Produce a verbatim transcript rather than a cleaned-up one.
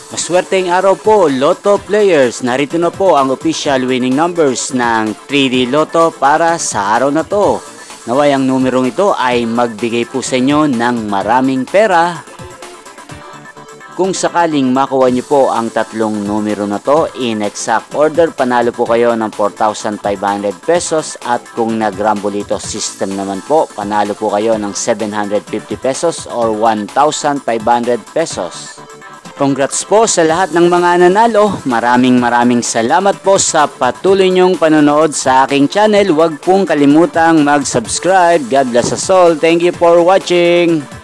Maswerteng araw po, Lotto players. Narito na po ang official winning numbers ng three D Lotto para sa araw na to. Naway ang numerong ito ay magbigay po sa inyo ng maraming pera. Kung sakaling makuha nyo po ang tatlong numero na to in exact order, panalo po kayo ng four thousand five hundred pesos. At kung nag-rambolito system naman po, panalo po kayo ng seven hundred fifty pesos or one thousand five hundred pesos. Congrats po sa lahat ng mga nanalo. Maraming maraming salamat po sa patuloy niyong panonood sa aking channel. Huwag pong kalimutang mag-subscribe. God bless us all. Thank you for watching.